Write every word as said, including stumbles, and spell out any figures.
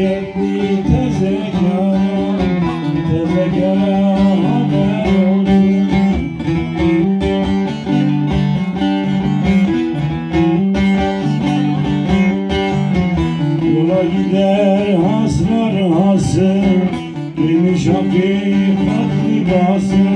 Niyetli tezekâra, tezekâra haber olsun. Yola gider haslar hası, giymiş hakikat libası.